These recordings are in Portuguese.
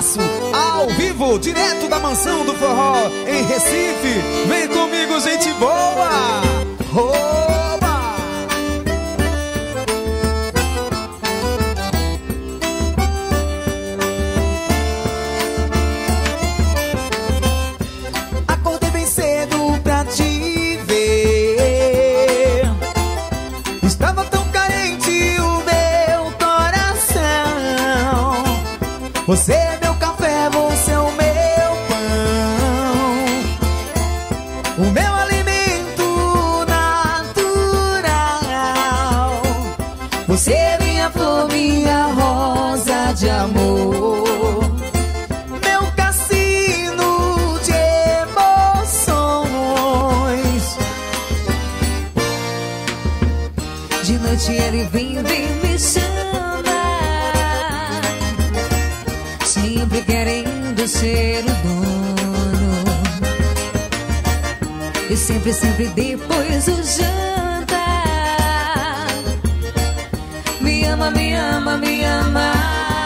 Cabaço, ao vivo, direto da Mansão do Forró, em Recife. Vem comigo, gente boa! Oba! Acordei bem cedo pra te ver. Estava tão carente o meu coração. Você é meu café, você é o meu pão, o meu alimento natural. Você é minha flor, minha rosa de amor, meu cassino de emoções. De noite ele vem me chamar, sempre querendo ser o dono. E sempre depois do jantar, me ama, me ama, me ama.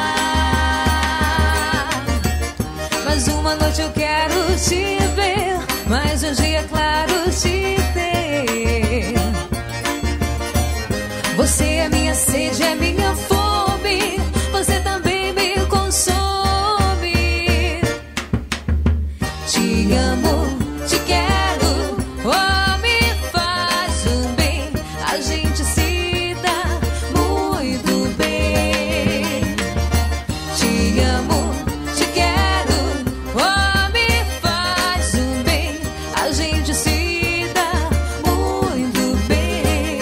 Mais uma noite eu quero te ver, mais um dia claro te ter. Você é minha sede, é minha fome, você também me consome. Te amo, te quero, oh, me faz um bem, a gente se dá muito bem. Te amo, te quero, oh, me faz um bem, a gente se dá muito bem.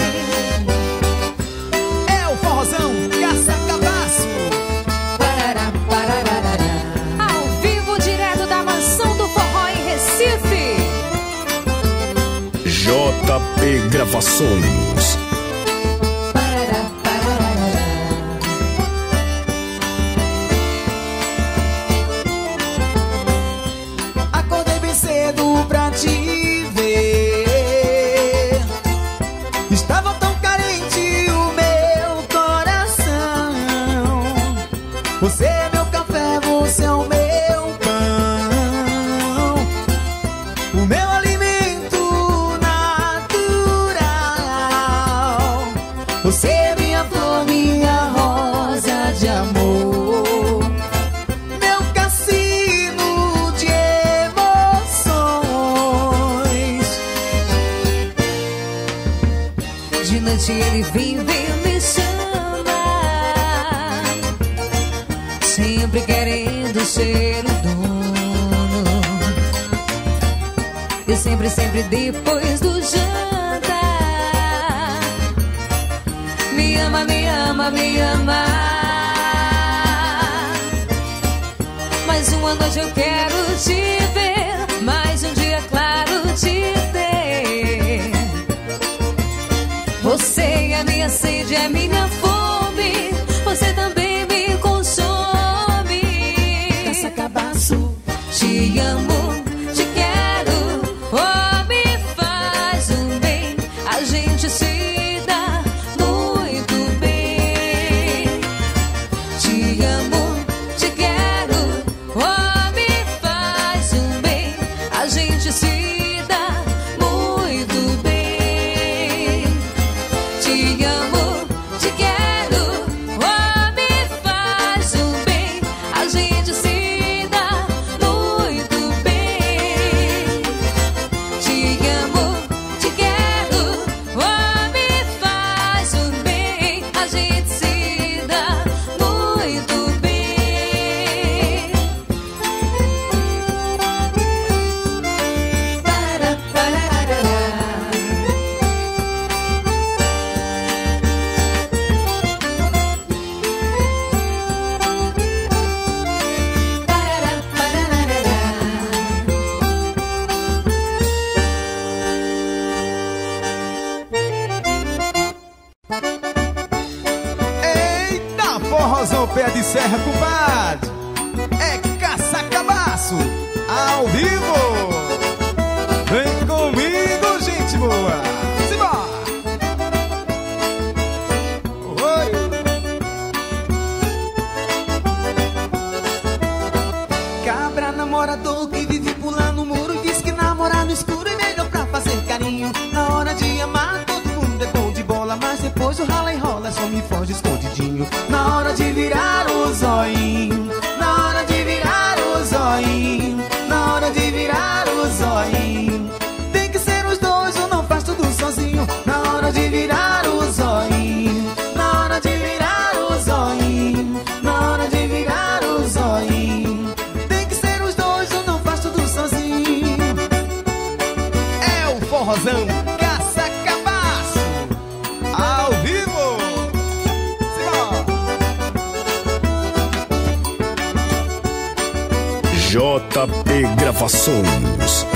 É o forrozão Caça-Cabaço. Parará, parararará. Ao vivo, direto da Mansão do Forró em Recife. JP Gravações. Parará, parararará. Acordei bem cedo pra te ver. Estava tão carente o meu coração. Você é meu café, você é o meu pão, o meu alimento natural. Você é minha flor, minha rosa de amor, meu cassino de emoções. De noite ele vem me chamar, sempre querendo ser o dono. E sempre depois do jantar, me ama, me ama, me ama. Mais uma noite eu quero te ver, mais um dia claro te ter. Você é minha sede, é minha fome, você também me consome. Caça-Cabaço. Te amo, te quero, oh, me faz um bem, a gente se dá muito bem. Te amo, te quero, oh, me faz um bem, a gente se dá muito bem. Te amo, te quero, oh, me faz um bem, a gente se dá muito bem. Te amo, te quero, oh, me faz um bem, a gente se dá muito bem. Para, pararará. Parará, pararará. Eita, forrozão pé de serra, compadre. É Caça-Cabaço, ao vivo. Vem comigo, gente boa. Simbora. Oi. me foge escondidinho. Na hora de virar o zóio, na hora de virar o zóio, na hora de virar o zóio. Tem que ser os dois ou não faz tudo sozinho. Na hora de virar o zóio, na hora de virar o zóio, na hora de virar o zóio. Tem que ser os dois ou não faz tudo sozinho. É o forrozão Caça-Cabaço ao vivo. JP Gravações.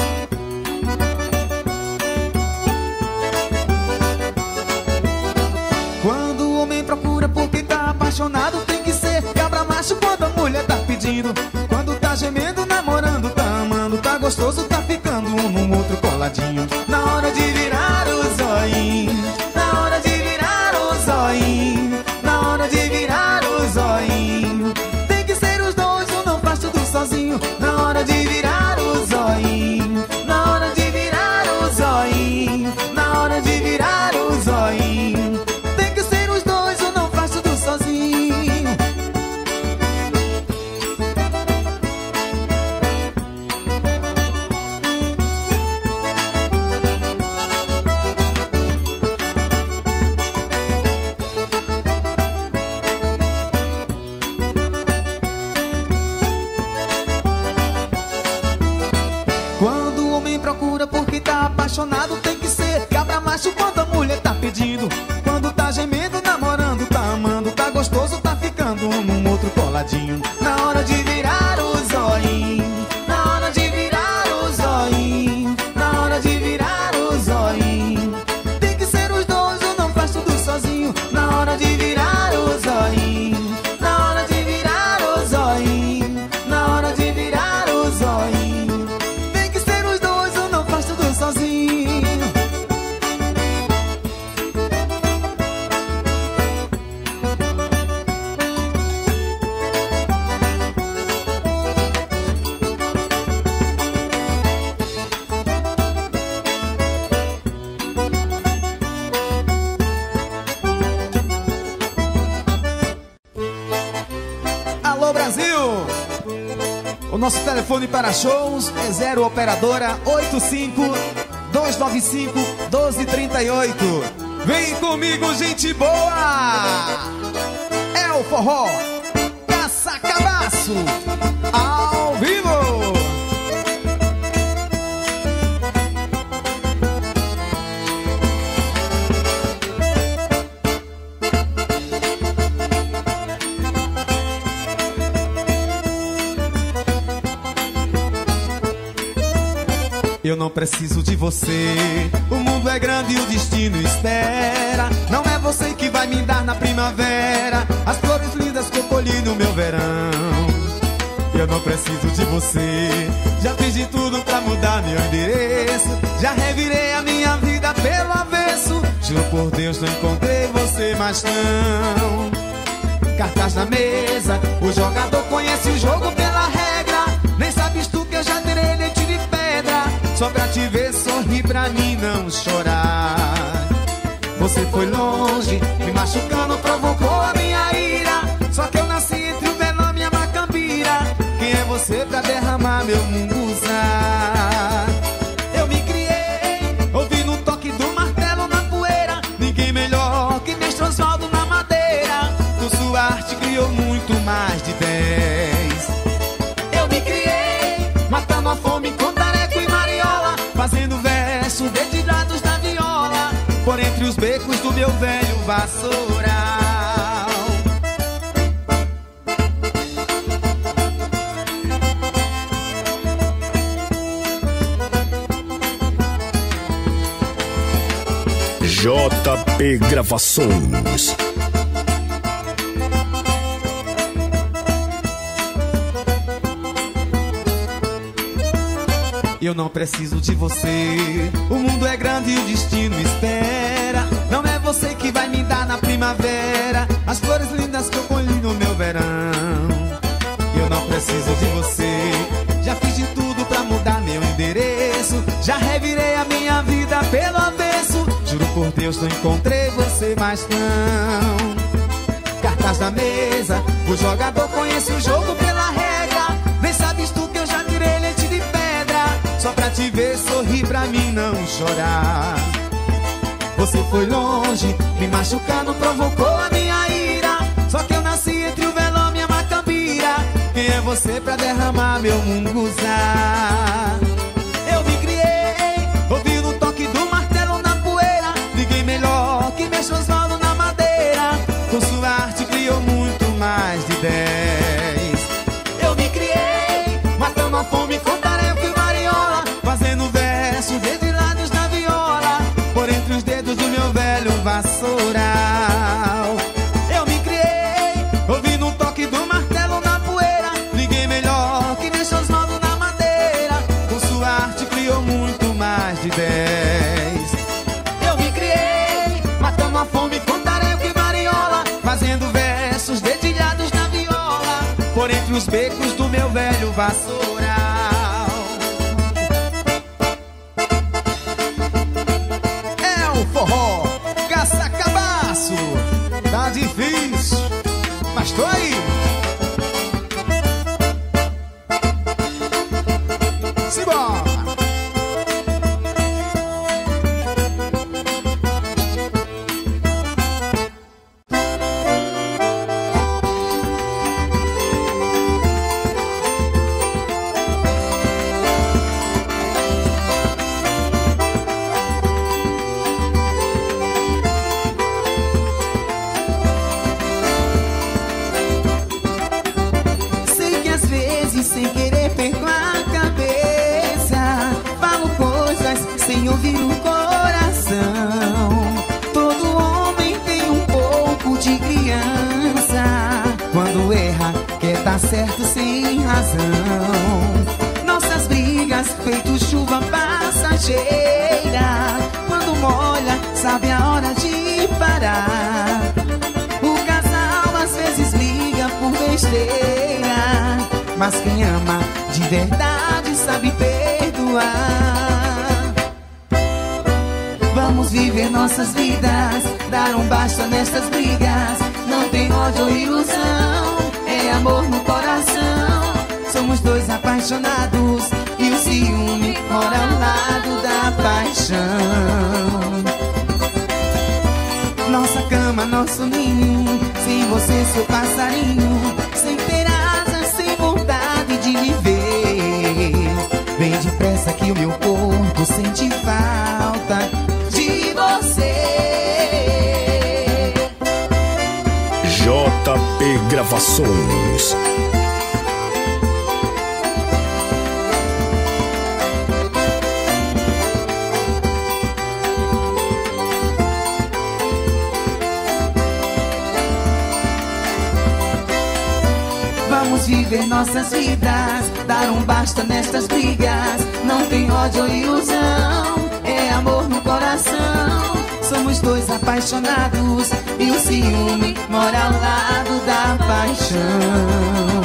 Quando o homem procura porque tá apaixonado, tem que ser cabra macho quando a mulher tá pedindo. Quando tá gemendo, namorando, tá amando, tá gostoso, tá ficando um no outro coladinho. Na hora de virar o zóio, na hora de virar o zóio, na hora de virar o zóio. Tem que ser os dois ou não faz tudo sozinho. Na hora de virar o zóio, na hora de virar o zóio, na hora de virar o zóio. Tem que ser os dois ou não faz tudo sozinho. Quando o homem procura porque tá apaixonado, tem que ser cabra macho quando a mulher tá pedindo. Quando tá gemendo, namorando, tá amando, tá gostoso, tá ficando um no outro coladinho. Na hora de virar o zóio, na hora de virar o zóio, na hora de virar o zóio. Tem que ser os dois ou não faz tudo sozinho. Na hora de virar o zóio, na hora de virar o zóio, na hora de virar o zóio. Sozinho. Alô Brasil! O nosso telefone para shows é 0 operadora 85-295-1238. Vem comigo, gente boa! É o forró Caça-Cabaço ao vivo! Eu não preciso de você, o mundo é grande e o destino espera. Não é você que vai me dar na primavera as flores lindas que eu colhi no meu verão. Eu não preciso de você, já fiz de tudo pra mudar meu endereço. Já revirei a minha vida pelo avesso. Juro por Deus, não encontrei você mais não. Cartas na mesa, o jogador conhece o jogo pela regra. Nem sabes tu que eu já terei leite de pedra. Só pra te ver sorrir, pra mim não chorar. Você foi longe, me machucando, provocou a minha ira. Só que eu nasci entre o Velame e a Macambira. Quem é você pra derramar meu munguzá? Eu me criei, ouvindo o toque do martelo na poeira. Ninguém melhor que Mestre Osvaldo na madeira. Com sua arte criou muito mais de 10. Eu me criei, matando a fome com tareco e mariola, fazendo versos dedilhados na viola, por entre os becos do meu velho vassoural. JP Gravações. Eu não preciso de você, o mundo é grande e o destino espera. Não é você que vai me dar na primavera as flores lindas que eu colhi no meu verão. Eu não preciso de você, já fiz de tudo pra mudar meu endereço. Já revirei a minha vida pelo avesso. Juro por Deus, não encontrei você mais não. na mesa. O jogador conhece o jogo pela regra. Nem sabes tu que eu já tirei leite de pedra, só pra te ver sorrir, pra mim não chorar. Você foi longe, me machucando, provocou a minha ira. Só que eu nasci entre o velome e a macambira. Quem é você pra derramar meu munguzá? Eu me criei, ouvindo o toque do martelo na poeira. Ninguém melhor que Meixo Osvaldo na madeira. Com sua arte criou muito mais de 10. Eu me criei, matando a fome com tarefa e mariola, fazendo versos dedilados na viola, por entre os dedos do meu velho vassoural. Eu me criei, ouvindo o toque do martelo na poeira. Ninguém melhor que Meixo Osvaldo na madeira. Com sua arte criou muito mais de 10. Eu me criei, matando a fome com tarefa e mariola, fazendo versos dedilhados na viola, por entre os becos do meu velho vassoural. É o forró caça-cabaço. Tá difícil, mas tô aí. Simbora! Sei que às vezes sem querer perco a cabeça, falo coisas sem ouvir o coração. Todo homem tem um pouco de criança, quando erra quer tá certo sem razão. Nossas brigas feito chuva passageira, quando molha sabe a hora de parar. O casal às vezes briga por besteira, mas quem ama de verdade sabe perdoar. Vamos viver nossas vidas, dar um basta nestas brigas. Não tem ódio ou ilusão, é amor no coração. Somos dois apaixonados e o ciúme mora ao lado da paixão. Nossa cama, nosso ninho, sem você sou passarinho, sem ter asas, sem vontade de viver. Vem depressa que o meu corpo sente falta de você. JP Gravações. Vamos viver nossas vidas, dar um basta nestas brigas. Não tem ódio ou ilusão, é amor no coração. Somos dois apaixonados e o ciúme mora ao lado da paixão.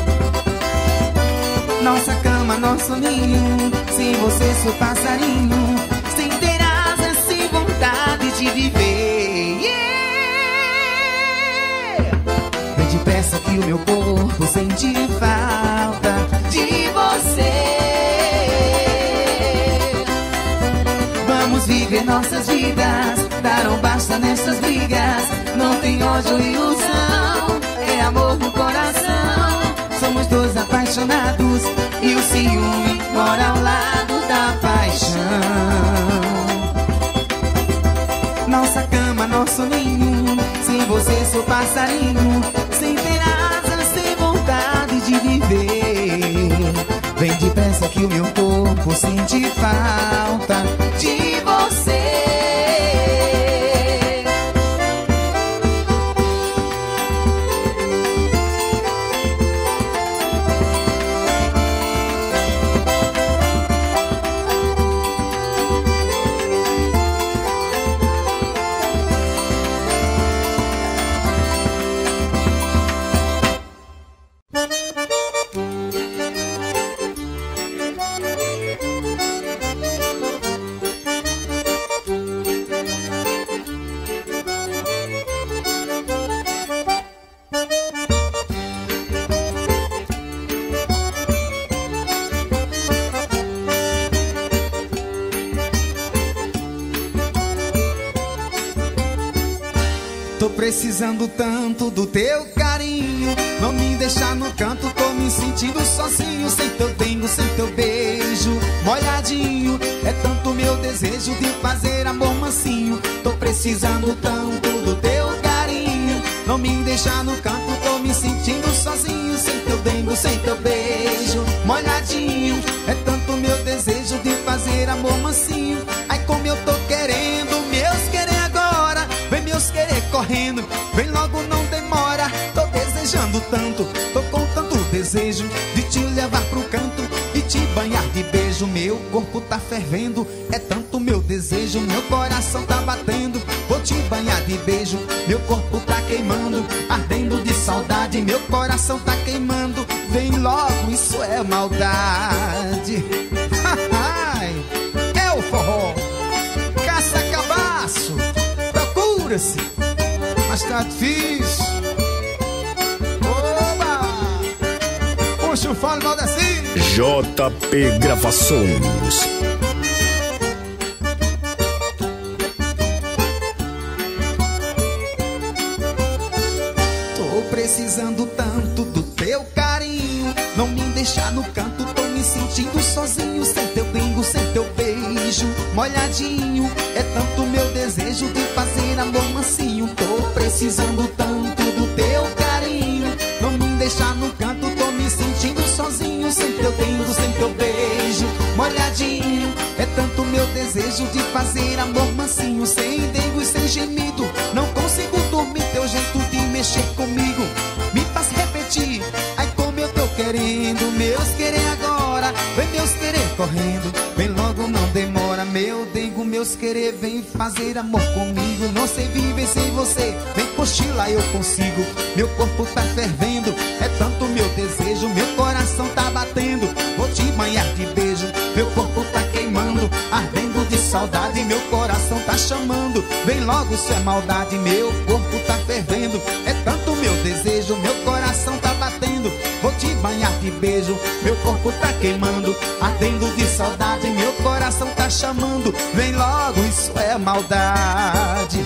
Nossa cama, nosso ninho, sem você sou passarinho, sem ter asas, sem vontade de viver. Vem depressa que o meu corpo sente falta de você. Vamos viver nossas vidas, dar um basta nessas brigas. Não tem ódio ou ilusão, é amor no coração. Somos dois apaixonados e o ciúme mora ao lado da paixão. Nossa cama, nosso ninho, sem você sou passarinho, sem ter asas, sem vontade de viver. Vem depressa que o meu corpo sente falta de você. precisando tanto do teu carinho. Não me deixa no canto, tô me sentindo sozinho. Sem teu dengo, sem teu beijo molhadinho. É tanto meu desejo de fazer amor mansinho. Tô precisando tanto do teu carinho. Não me deixa no canto, tô me sentindo sozinho. Sem teu dengo, sem teu beijo molhadinho. É tanto meu desejo de fazer amor mansinho. Ai, como eu tô querendo meus querer agora. Vem meus querer correndo, vem logo, não demora. Tô desejando tanto, tô com tanto desejo de te levar pro canto e te banhar de beijo. Meu corpo tá fervendo, é tanto meu desejo. Meu coração tá batendo, vou te banhar de beijo. Meu corpo tá queimando, ardendo de saudade. Meu coração tá queimando, vem logo, isso é maldade. É o forró, caça-cabaço, procura-se, mas tá difícil. Oba! Puxa o fole, Valdeci. JP Gravações. Tô precisando tanto do teu carinho. Não me deixar no canto, tô me sentindo sozinho. Sem teu bingo, sem teu beijo molhadinho. É tanto meu desejo de fazer amor mansinho. Tô precisando tanto do teu carinho. Não me deixar no canto, tô me sentindo sozinho. Sem teu bingo, sem teu beijo molhadinho. É tanto meu desejo de fazer amor mansinho. Sem dengo e sem gemido, não consigo dormir. Teu jeito de mexer comigo me faz repetir. Ai, como eu tô querendo meus querer agora. Vem meus querer correndo, vem logo, não demora. Meu dengo, meus querer, vem fazer amor comigo. Não sei viver sem você, vem cochilar, eu consigo. Meu corpo tá fervendo, é tanto meu desejo. Meu coração tá batendo, vou te banhar de beijo. Meu corpo tá queimando, ardendo de saudade. Meu coração tá chamando, vem logo, isso é maldade. Meu corpo tá fervendo, é tanto meu desejo. Meu coração tá batendo, vou te banhar de beijo. Meu corpo tá queimando, ardendo de saudade. Meu coração tá chamando, vem logo, isso é maldade.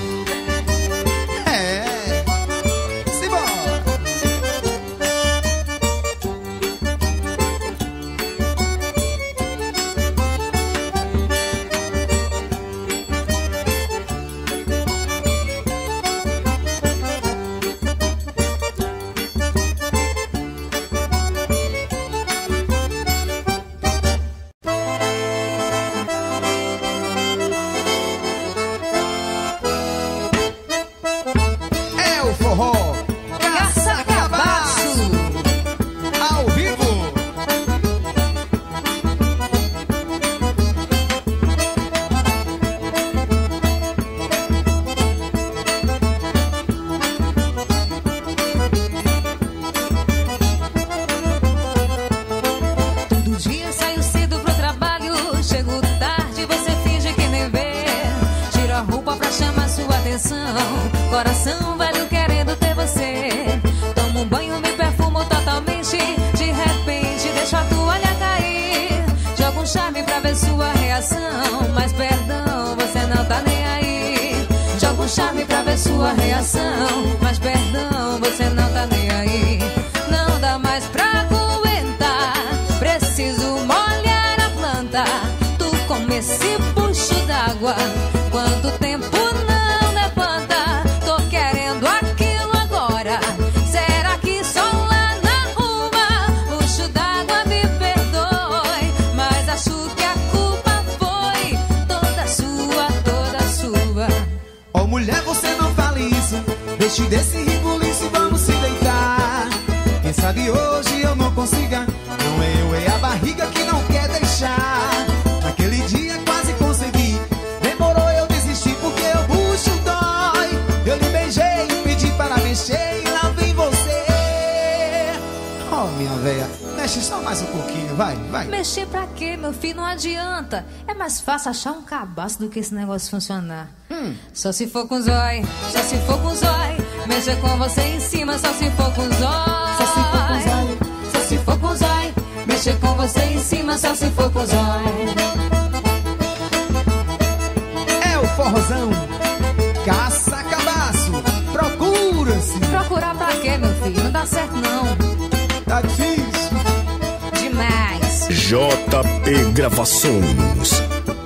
Coração velho querendo ter você. Tomo um banho, me perfumo totalmente. De repente deixo a toalha cair. Jogo um charme pra ver sua reação. Mas perdão, você não tá nem aí. Jogo um charme pra ver sua reação. Mas perdão, você não tá nem aí. Não dá mais pra aguentar. Preciso molhar a planta. Tu como esse bucho d'água. Quanto tempo não levanta. Tô querendo aquilo agora. Será que só lá na rua? Bucho d'água, me perdoe, mas acho que a culpa foi toda sua, toda sua. Ó, mulher, você não fale isso. Deixe desse ribuliço e vamos se deitar. Quem sabe hoje eu não consiga. Não é eu, é a barriga que não quer deixar. Naquele dia quase consegui. Demorou, eu desisti porque o bucho dói. Eu lhe beijei, pedi para mexer e lá vem você. Oh, minha véia, mexe só mais um pouquinho, vai, vai. Mexer pra quê, meu filho? Não adianta. É mais fácil achar um cabaço do que esse negócio funcionar. Só se for com zói, só se for com zói. Mexer com você em cima, só se for com zói. Só se for com zói, só se for com zói. Mexer com você em cima, só se for com zói. É o forrozão, caça-cabaço, procura. Mas pra quê, meu filho? Não dá certo, não. Tá difícil demais. JP Gravações.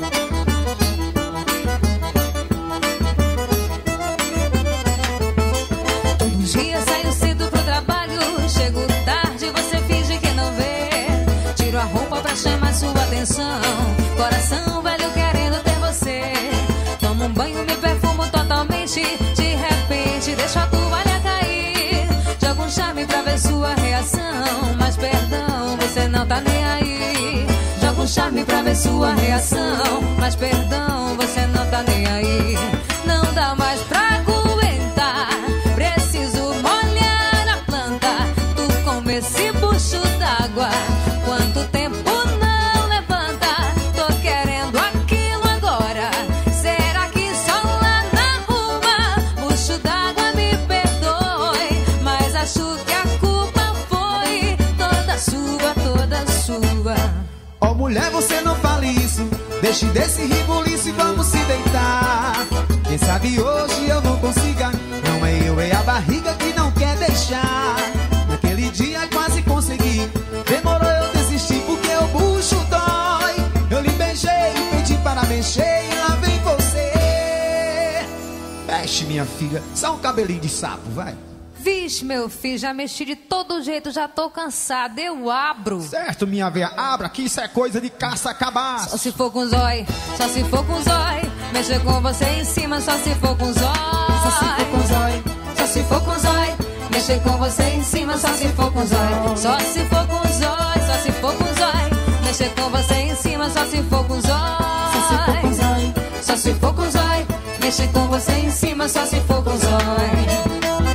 Um dia saio cedo pro trabalho, chego tarde, você finge que não vê. Tiro a roupa pra chamar sua atenção. Coração velho querendo ter você. Tomo um banho, me perfumo totalmente. De repente deixo a toalha cair. Jogo um charme pra ver sua reação. Mas perdão, você não tá nem aí. Jogo um charme pra ver sua reação. Mas perdão, você não tá nem aí. Não dá mais pra aguentar. Preciso molhar a planta. Tu come esse bucho d'água. Quanto tempo não levanta? Tô querendo aquilo agora. Será que só lá na rua? Bucho d'água, me perdoe, mas acho que a culpa foi toda sua, toda sua. Ó, mulher, você não fale isso. Deixe desse ribuliço e vamos se deitar. Quem sabe hoje eu não consiga. Não é eu, é a barriga que não quer deixar. Naquele dia quase consegui. Demorou, eu desisti porque o bucho dói. Eu lhe beijei, pedi para mexer e lá vem você. Mexe, minha filha, só um cabelinho de sapo, vai. Vixe, meu filho, já mexi de todo jeito, já tô cansada, eu abro. Certo, minha veia, abra que isso é coisa de caça-cabaço. Só se for com zói, só se for com zói. Mexer com você em cima, só se for com zói. Só se for com zói, só se for com zói. Mexer com você em cima, só se for com zói. Só se for com zói, só se for com zói. Mexer com você em cima, só se for com zói. Só se for com zói, só se for com zói. Mexer com você em cima, só se for com zói.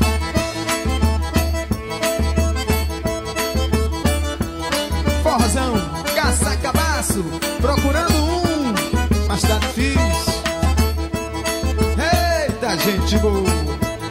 Forrozão, caça-cabaço, procurando um, mas tá difícil. Eita, gente boa.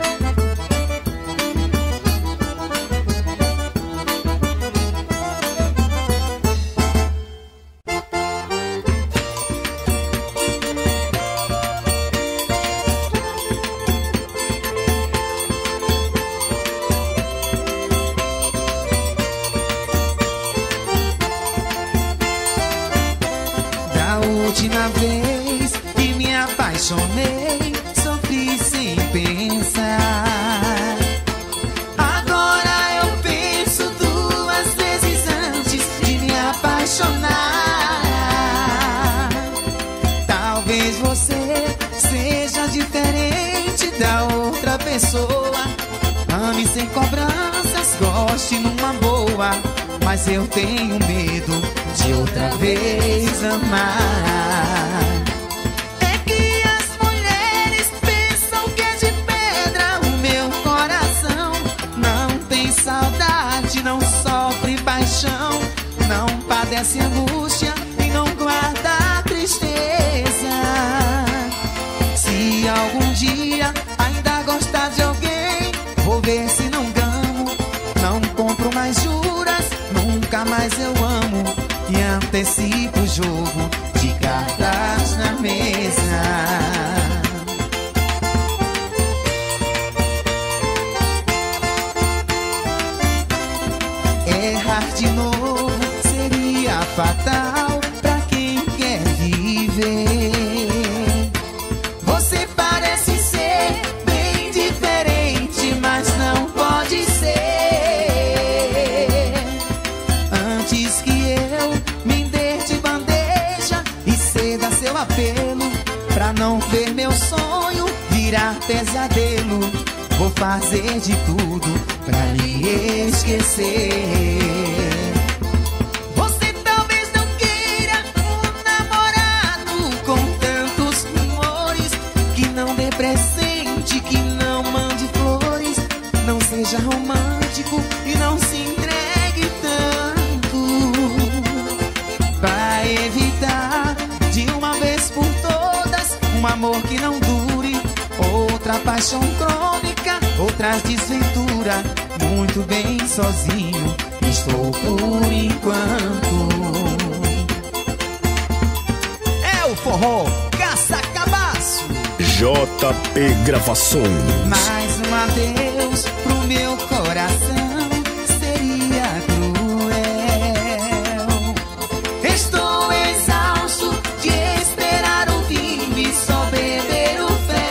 Última vez que me apaixonei, sofri sem pensar. Agora eu penso duas vezes antes de me apaixonar. Talvez você seja diferente da outra pessoa. Ame sem cobranças, goste numa boa. Mas eu tenho medo de outra vez amar. É que as mulheres pensam que é de pedra o meu coração. Não tem saudade, não sofre paixão, não padece angústia e não guarda tristeza. Se algum dia ainda gostar de alguém, vou ver se não gamo. Não compro mais juras, nunca mais eu amo. E antecipo o jogo de cartas na mesa. Errar de novo seria fatal pra quem quer viver. Você parece ser bem diferente, mas não pode ser. Antes que eu me dê de bandeja e ceda seu apelo, pra não ver meu sonho virar pesadelo, vou fazer de tudo pra lhe esquecer. Você talvez não queira um namorado com tantos rumores, que não dê presente, que não mande flores, não seja romântico e não se entregue tanto. Pra evitar de uma vez por todas um amor que não dure, outra paixão crônica, outras desventuras. Muito bem sozinho estou por enquanto. É o forró caça-cabaço. JP Gravações. Mais um adeus adeus pro meu coração seria cruel. Estou exausto de esperar o vinho e só beber o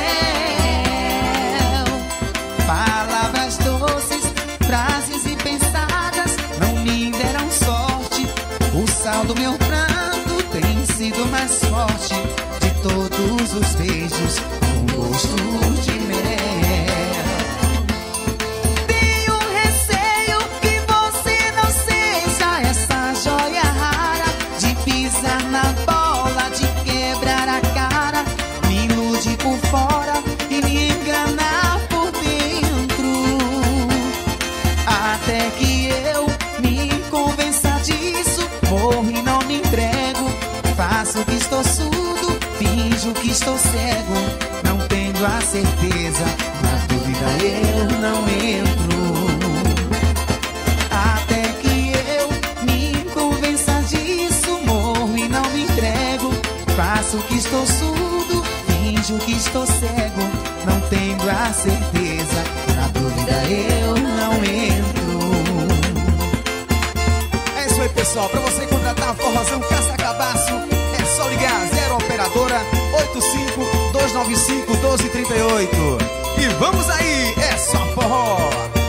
fel. Palavras doces, frases e pensadas não me deram sorte. O sal do meu pranto tem sido mais forte de todos os beijos com gosto de mel. Tenho receio que você não seja essa joia rara de pisar na bola, de quebrar a cara, me ilude por fora e me enganar por dentro. Até que eu me convença disso, morro e não me entrego. Faço que estou surdo, finjo que estou cego. Não tenho a certeza, na dúvida eu não entro. Até que eu me convença disso, morro e não me entrego. Faço que estou surdo, finjo que estou cego. Não tenho a certeza, na dúvida eu não entro. É isso aí, pessoal. Pra você contratar a Forrozão Caça Cabaço, é só ligar 0 operadora 85-295-1238. E vamos aí, é só forró.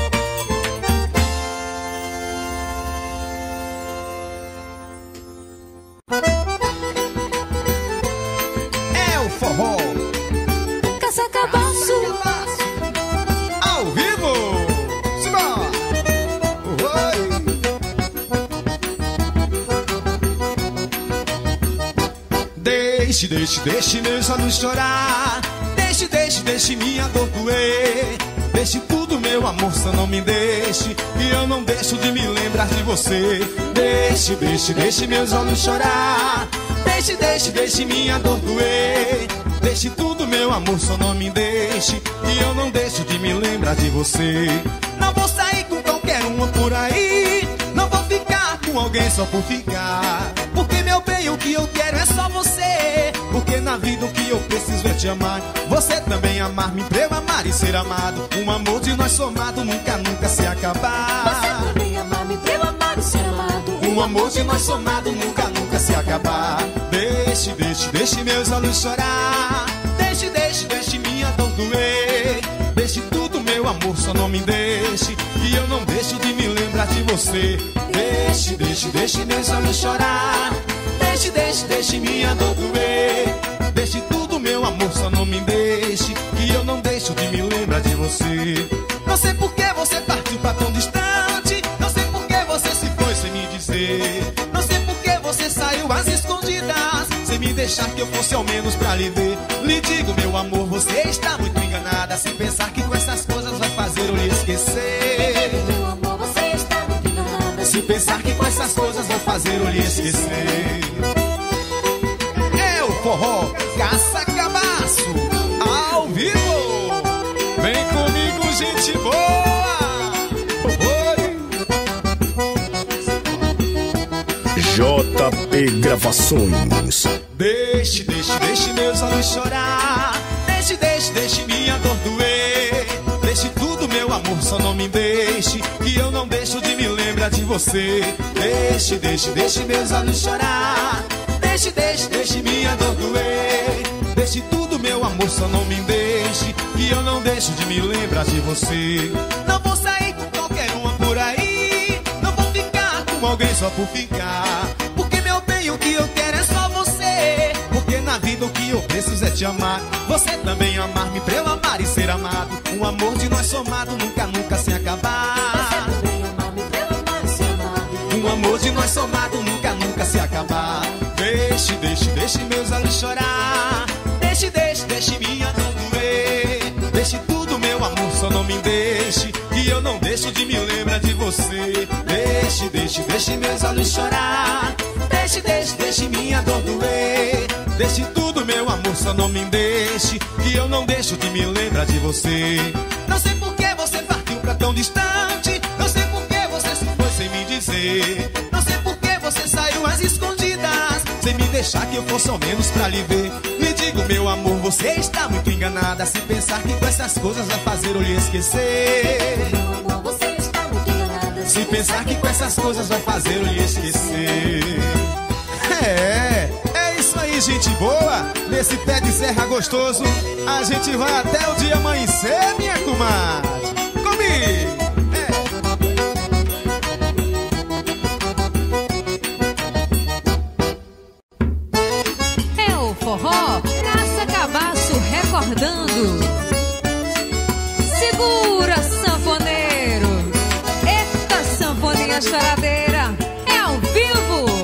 É o forró Caça Cabaço. ao vivo. Simbora. Oi. Deixe meus olhos chorar. Deixe minha dor doer. Deixe tudo, meu amor, só não me deixe, e eu não deixo de me lembrar de você. Deixe meus olhos chorar. Deixe minha dor doer. Deixe tudo, meu amor, só não me deixe, e eu não deixo de me lembrar de você. Não vou sair com qualquer uma por aí, não vou ficar com alguém só por ficar. Porque, meu bem, o que eu quero é só você. Porque na vida o que eu preciso é te amar. Você também amar-me pra eu amar e ser amado. Um amor de nós somado nunca se acabar. Você também amar-me pra eu amar e ser amado. Um amor de nós somado nunca se acabar. Deixe meus olhos chorar. Deixe minha dor doer. Deixe tudo, meu amor, só não me deixe, e eu não deixo de me lembrar de você. Deixe meus olhos chorar. Deixe minha dor doer. Deixe tudo, meu amor, só não me deixe, e eu não deixo de me lembrar de você. Não sei por que você partiu pra tão distante. Não sei por que você se foi sem me dizer. Não sei por que você saiu às escondidas, sem me deixar que eu fosse ao menos pra lhe ver. Lhe digo, meu amor, você está muito enganada, sem pensar que com essas coisas vai fazer eu lhe esquecer. Meu amor, você está muito enganada, Se pensar que com essas coisas vai fazer eu lhe esquecer. É o forró Caça Cabaço ao vivo. Vem comigo, gente boa. JP Gravações. Deixe meus olhos chorar. Deixe minha dor doer. Deixe tudo, meu amor, só não me deixe, que eu não deixo de me lembrar de você. Deixe meus olhos chorar. Deixe minha dor doer. Deixe tudo, meu amor, só não me deixe, que eu não deixo de me lembrar de você. Não vou sair com qualquer uma por aí, não vou ficar com alguém só por ficar. Porque, meu bem, o que eu quero é só você. Porque na vida o que eu preciso é te amar. Você também amar-me pra eu amar e ser amado. Um amor de nós somado nunca se acabar. você também amar-me pra eu amar e ser amado. Um amor de nós somado nunca se acabar. Deixe meus olhos chorar. Deixe minha dor doer. Deixe tudo, meu amor, só não me deixe, que eu não deixo de me lembrar de você. Deixe meus olhos chorar. Deixe minha dor doer. Deixe tudo, meu amor, só não me deixe, que eu não deixo de me lembrar de você. Não sei por que você partiu pra tão distante. Não sei por que você se foi sem me dizer. Não sei por que você saiu às escondidas, sem me deixar deixar que eu fosse ao menos pra lhe ver. Me diga, meu amor, você está muito enganada se pensar que com essas coisas vai fazer eu lhe esquecer. Meu amor, você está muito enganada se pensar que com essas coisas vai fazer eu lhe esquecer. É isso aí, gente boa. Nesse pé de serra gostoso, a gente vai até o dia amanhecer, minha comadre. Comigo! É o forró Caça Cabaço recordando. Segura, sanfoneiro. Eita, sanfoninha choradeira. É ao vivo.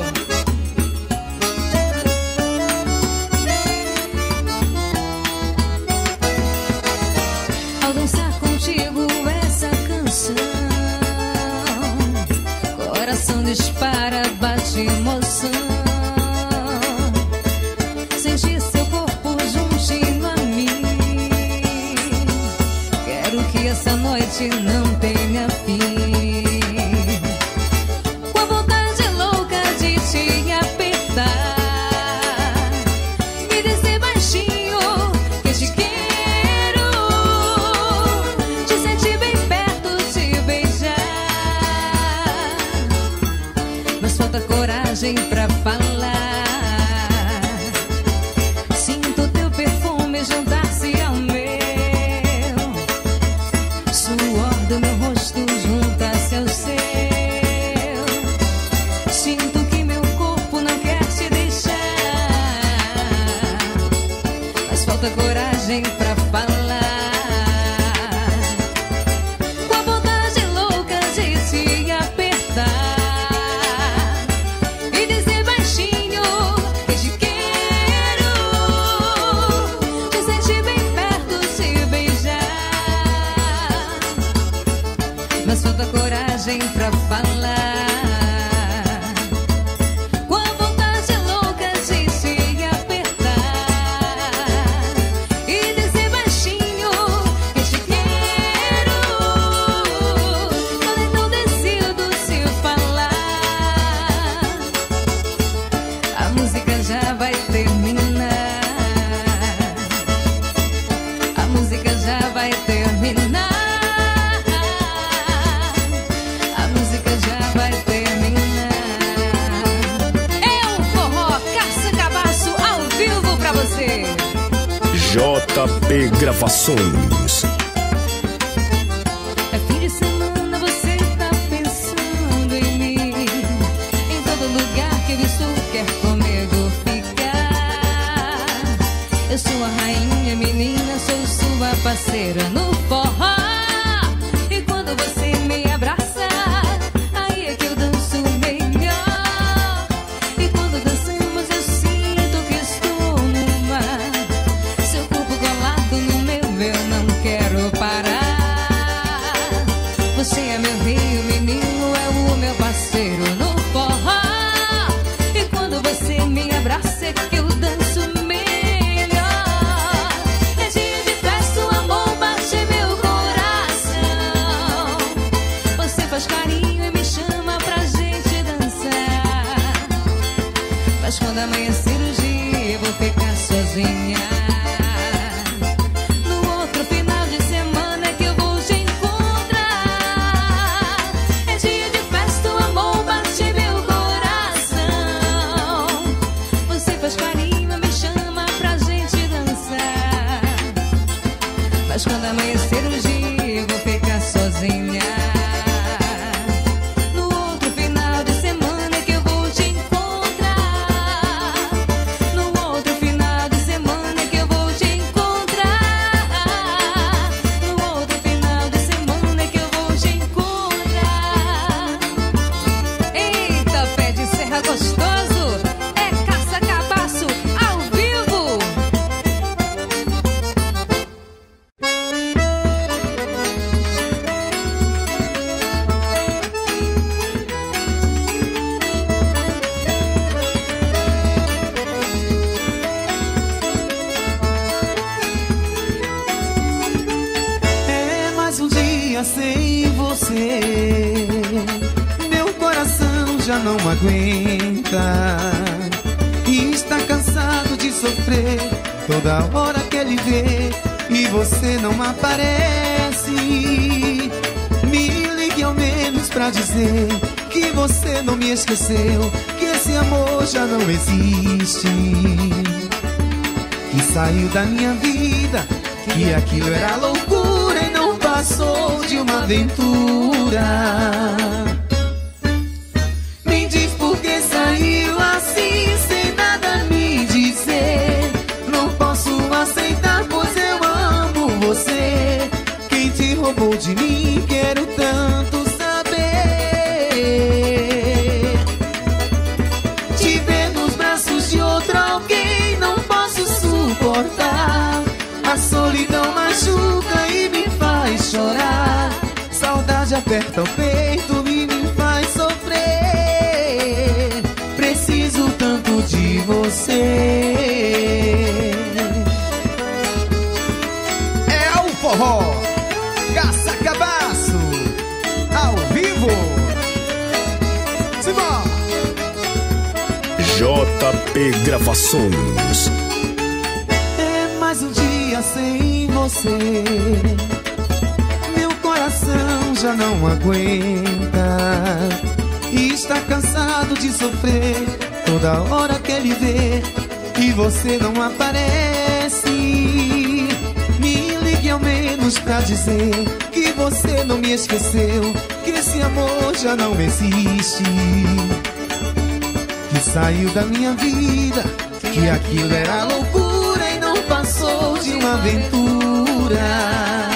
Ao dançar contigo essa canção, coração dispara, bate emoção. Sentir seu corpo juntinho a mim. Quero que essa noite não tenha fim. Com a vontade louca de te apertar e dizer baixinho que te quero. Te sentir bem perto, te beijar. Mas falta coragem pra falar. Sinto teu perfume juntar-se ao meu, suor do meu rosto junta-se ao seu. Sinto que meu corpo não quer te deixar, mas falta coragem pra falar. Com a vontade louca de te apertar e dizer baixinho que te quero. Te sentir bem perto, te beijar. Mas falta coragem pra falar. Com a vontade louca de te apertar e dizer baixinho que te quero. Quando então decido se falar, a música já vai terminar. A música já vai terminar. A música já vai terminar. É o forró Caça Cabaço ao vivo pra você. JP Gravações. É fim de semana, você tá pensando em mim. Em todo lugar que visto quer comigo ficar. Eu sou a rainha, menina, sou sua parceira no forró. E quando você me abraça, aí é que eu danço melhor. E quando dançamos eu sinto que estou no mar. Seu corpo colado no meu, eu não quero parar. Você é meu rei, o menino é o meu parceiro no forró. E quando você me abraça é que eu danço melhor. É dia de festa, o amor bate meu coração. Você faz carinho e me chama pra gente dançar. Mas quando amanhecer o dia eu vou ficar sozinha. No outro final de semana é que eu vou te encontrar. É dia de festa, o amor bate meu coração. Você faz carinho e me chama pra gente dançar. Mas quando amanhecer o dia eu vou ficar sozinha. No outro final de semana é que eu vou te encontrar. No outro final de semana é que eu vou te encontrar. No outro final de semana é que eu vou te encontrar. Eita, pé de serra gostoso. É Caça Cabaço ao vivo. É mais um dia sem você, meu coração já não aguenta. E está de sofrer toda hora que ele vê e você não aparece. Me ligue ao menos pra dizer que você não me esqueceu, que esse amor já não existe, que saiu da minha vida, que aquilo era loucura e não passou de uma aventura. Me diz por que saiu assim sem nada me dizer. Não posso aceitar, pois eu amo você. Quem te roubou de mim, quero tanto saber. Te ver nos braços de outro alguém não posso suportar. A solidão machuca e me faz chorar. Saudade aperta o peito e me faz sofrer. Preciso tanto de você. É o forró Caça Cabaço ao vivo. Simão JP Gravações. É mais um dia sem você. Meu coração já não aguenta e está cansado de sofrer toda hora que ele vê e você não aparece. Me ligue ao menos pra dizer que você não me esqueceu, que esse amor já não existe, que saiu da minha vida, que aquilo era loucura e não passou de uma aventura.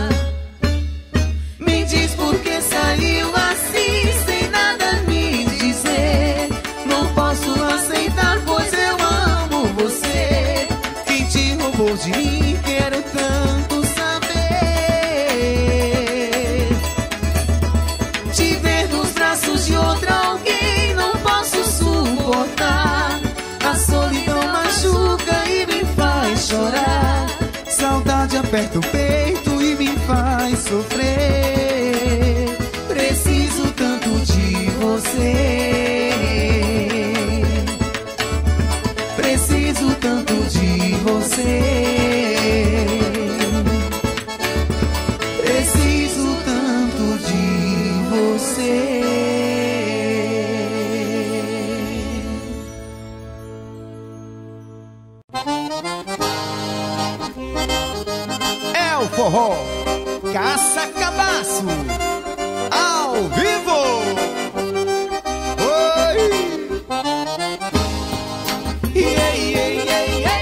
Me diz por que saiu assim sem nada me dizer. Não posso aceitar, pois eu amo você. Quem te roubou de mim, quero tanto saber. Te ver nos braços de outro alguém não posso suportar. A solidão machuca e me faz chorar. Saudade aperta o peito e me faz sofrer. Preciso tanto de você. Preciso tanto de você. Preciso tanto de você. é o forró Caça Cabaço ao vivo. Oi! Yeah, yeah, yeah, yeah,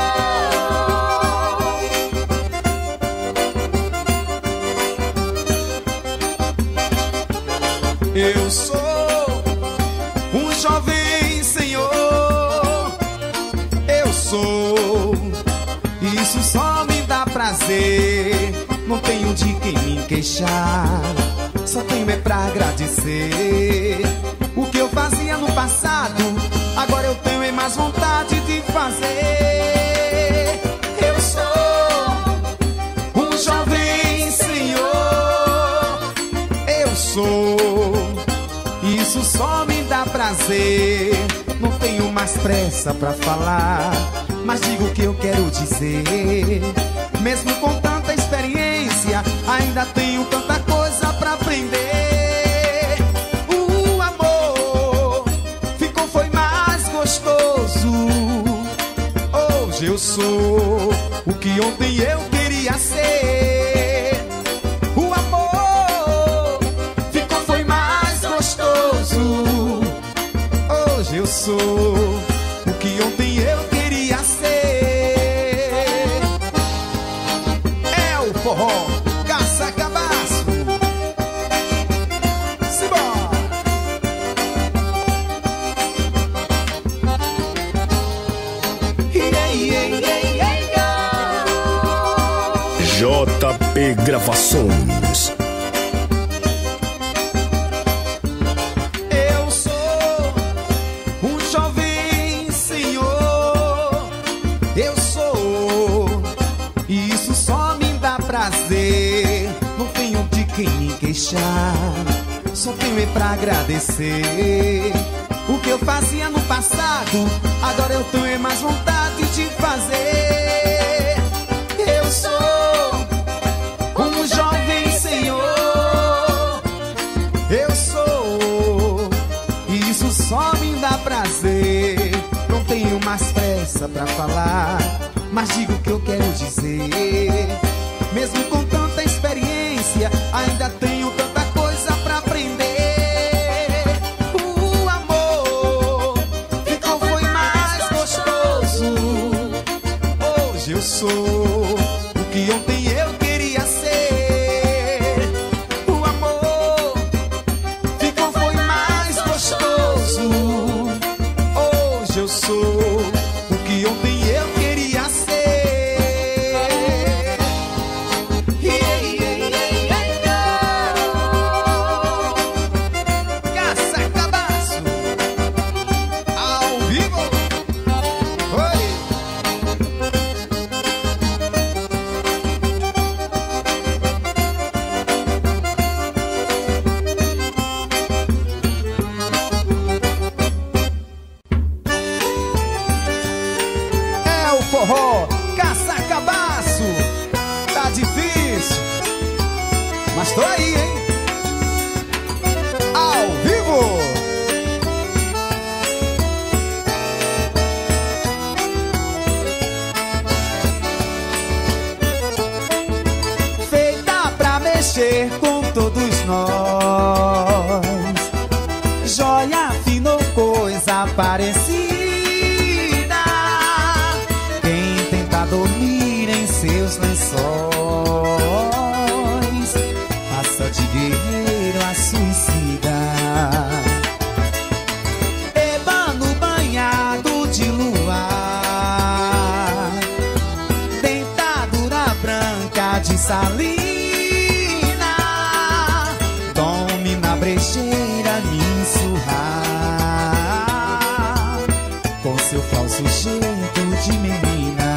Eu sou um jovem senhor. Eu sou. Isso só me dá prazer. Não tenho de quem me queixar. Só tenho é pra agradecer. O que eu fazia no passado, agora eu tenho é mais vontade de fazer. Eu sou um jovem senhor. Eu sou. Isso só me dá prazer. Não tenho mais pressa pra falar, mas digo o que eu quero dizer. Mesmo com tanta experiência, ainda tenho tanta coisa pra aprender. O amor ficou, foi mais gostoso. Hoje eu sou o que ontem eu queria ser. O amor ficou, foi mais gostoso. Hoje eu sou o que ontem eu queria ser. É o forró Caça Cabaço. Simbora! yeah, yeah, yeah, yeah, yeah. JP Gravações. Eu sou um jovem senhor. Eu sou. E isso só me dá prazer. Não tenho de quem me queixar. Só tenho é pra agradecer. O que eu fazia no passado, agora eu tenho é mais vontade de fazer. Eu sou um jovem senhor. Eu sou, e isso só me dá prazer. Não tenho mais pressa pra falar, mas digo o que eu quero dizer. Mesmo com tanta experiência, ainda tenho tanta coisa pra aprender. O amor ficou foi mais gostoso. Hoje eu sou o que ontem eu queria ser. O amor ficou foi mais gostoso. Hoje eu sou o que ontem eu queria ser. Caça Cabaço ao vivo. Oi. É o forró Caça Cabaço. Tá difícil, mas tô aí, hein? Ao vivo. Feita pra mexer com todos nós, joia fina ou coisa parecida. Quem tenta dormir em seus lençóis passa de guerreiro a suicida. Ébano banhado de luar, dentadura branca de salina, tome na brejeira me ensurrar com seu falso jeito de menina.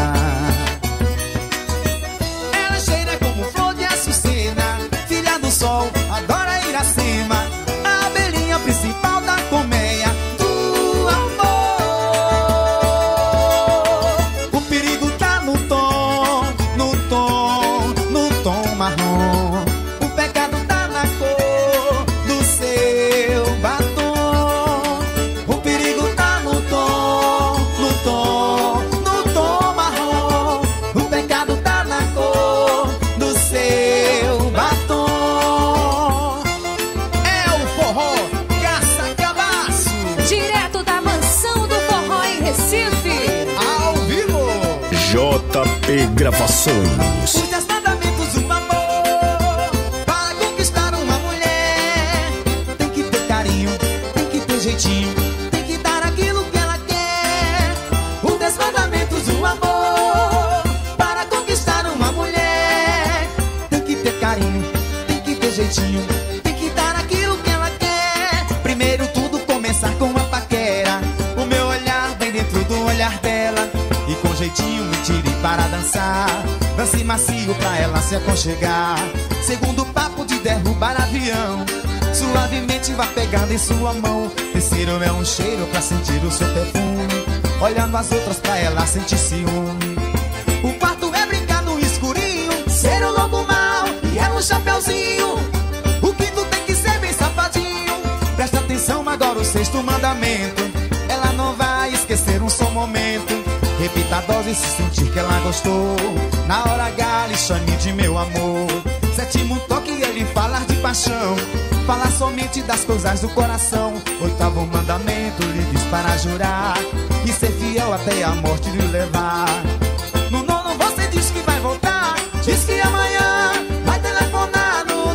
Ela cheira como flor de açucena, filha do sol, adora Iracema, a abelhinha principal da colmeia do amor. O perigo tá no tom, no tom, no tom marrom. O pecado tá na cor do seu batom. O perigo tá no tom, no tom, no tom marrom. O pecado tá na cor do seu batom. É o forró Caça Cabaço Direto da mansão do forró em Recife. ao vivo. JP Gravações. Os 10 mandamentos do amor. Para conquistar uma mulher, tem que ter carinho, tem que ter jeitinho, tem que dar aquilo que ela quer. Os 10 mandamentos do amor. Para conquistar uma mulher, tem que ter carinho, tem que ter jeitinho, tem que dar aquilo que ela quer. Primeiro tudo começar com uma paquera, o meu olhar bem dentro do olhar dela, e com jeitinho me tire para dançar. Dance macio pra ela se aconchegar. Segundo papo de derrubar avião, suavemente vá pegando em sua mão. Terceiro é um cheiro pra sentir o seu perfume, olhando as outras pra ela sentir ciúme. O quarto é brincar no escurinho, ser o lobo mau e ela um chapeuzinho. O quinto tem que ser bem safadinho. Presta atenção agora o 6º mandamento, ela não vai esquecer um só momento. Repita a dose se sentir que ela gostou. Na hora H lhe chame de meu amor. 7º toque ele falar de paixão, falar somente das coisas do coração. 8º mandamento lhe diz para jurar e ser fiel até a morte lhe levar. No 9º você diz que vai voltar, diz que amanhã vai telefonar. No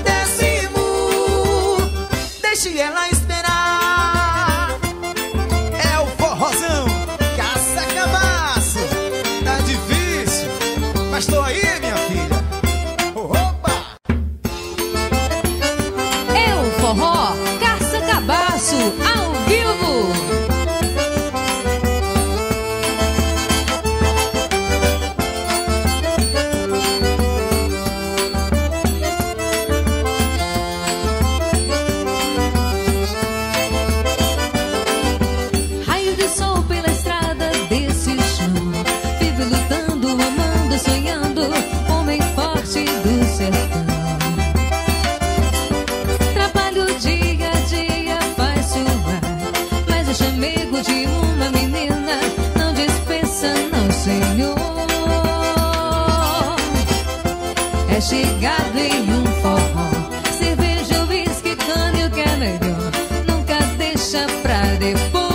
10º deixe ela esperar. É o forrozão Caça Cabaço. Tá difícil, mas tô aí, minha filha. Opa! É o forró Caça Cabaço ao vivo. É chegado em um forró, cerveja, uísque, cana e o que é melhor nunca deixa pra depois.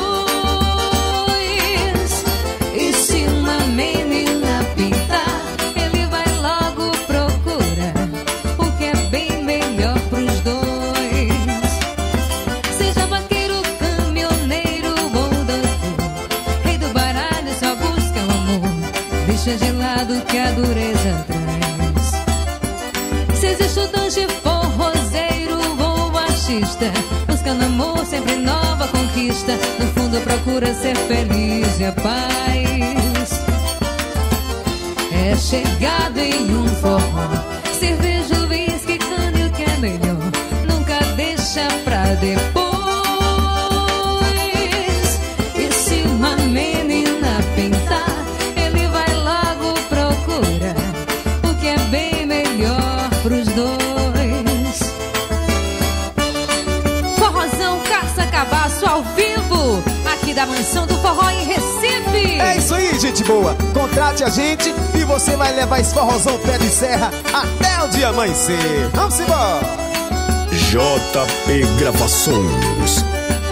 E se uma menina pintar, ele vai logo procurar o que é bem melhor pros dois. Seja vaqueiro, caminhoneiro ou doutor, rei do baralho só busca o amor, deixa de lado que a dureza traz. Seja estudante, forrozeiro ou baixista, buscando amor, sempre nova conquista, no fundo procura ser feliz e a paz. É chegado em um forró, cerveja, uísque, cana e o que é melhor nunca deixa pra depois. E se uma menina pintar, ele vai logo procurar o que é bem melhor pros dois. Forrozão Caça-Cabaço ao vivo, aqui da Mansão do Forró em Recife. É isso aí, gente boa. Contrate a gente e você vai levar esse forrozão pé de serra até o dia amanhecer. Vamos embora. JP Gravações.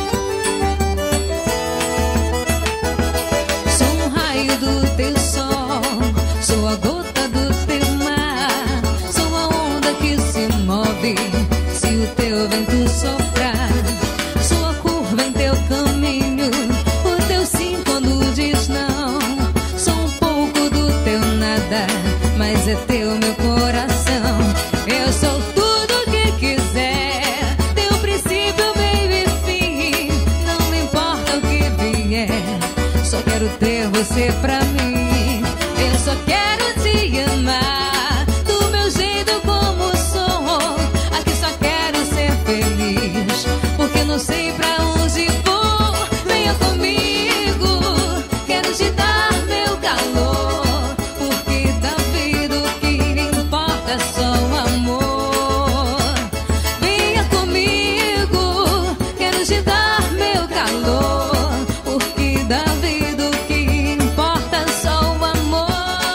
Sou um raio do teu sol, sou a gota do teu mar, sou a onda que se move se o teu vento soprar, sou a curva em teu caminho, o teu sim quando diz não, sou um pouco do teu nada, mas é teu meu coração. Eu sou tudo que quiser, teu princípio, meio e fim, não me importa o que vier, só quero ter você pra mim. Eu só quero te amar do meu jeito como sou, aqui só quero ser feliz, porque não sei pra onde vou. Venha comigo, quero te dar meu calor, porque da vida o que importa é só o amor. Venha comigo, quero te dar meu calor, porque da vida o que importa é só o amor.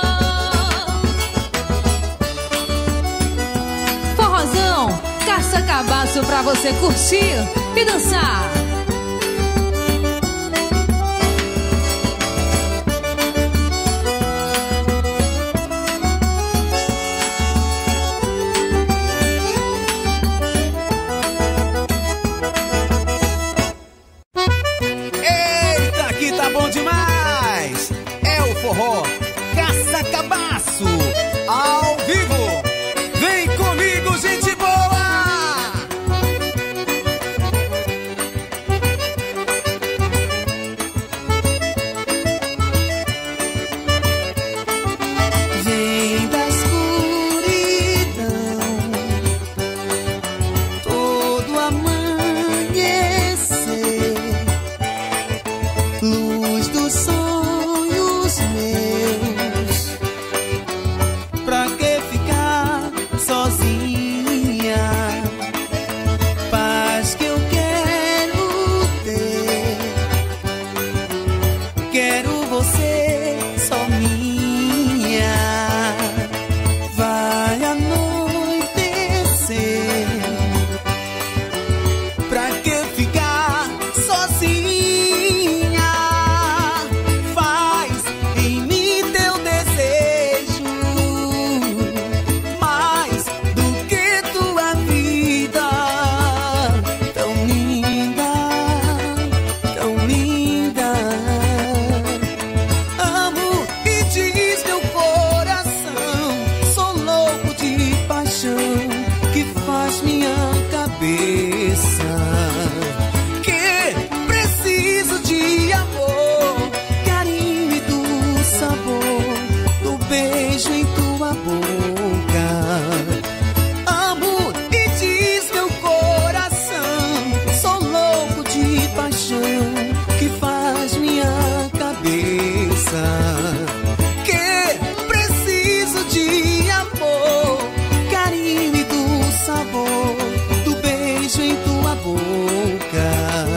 Forrozão Caça-Cabaço pra você curtir e dançar. Eita, aqui tá bom demais. É o forró Caça-Cabaço ao vivo. Vem comigo, gente boa. Vem da escuridão, todo amanhecer, luz dos sonhos meus. Pra que ficar sozinha? Paz que eu quero ter, quero você só minha. Vai anoitecer, pra que ficar sozinha? Faz em mim teu desejo, mais do que tua vida. Tão linda, tão linda. Amo e diz meu coração, sou louco de paixão que faz minha cabeça. Que preciso de amor, carinho e do sabor do beijo em tua boca. Amo e diz meu coração, sou louco de paixão que faz minha cabeça. Que preciso de amor, carinho e do sabor do beijo em tua boca.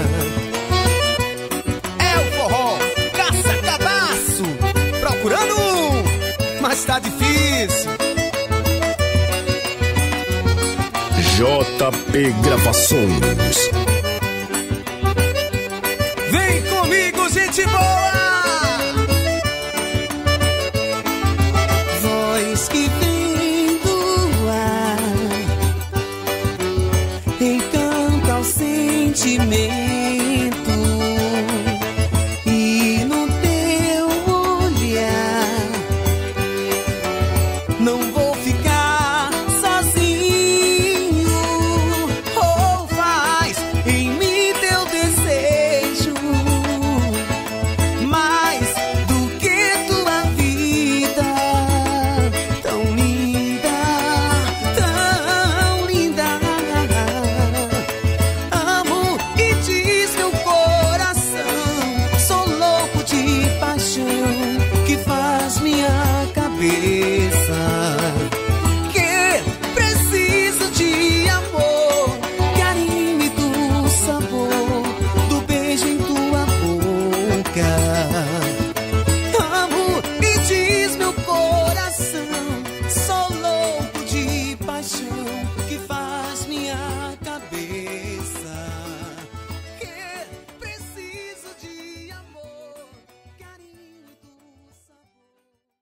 É o forró Caça-Cabaço procurando um, mas tá difícil. JP Gravações. Vem comigo, gente boa! Voz que vem do ar, encanta o sentimento.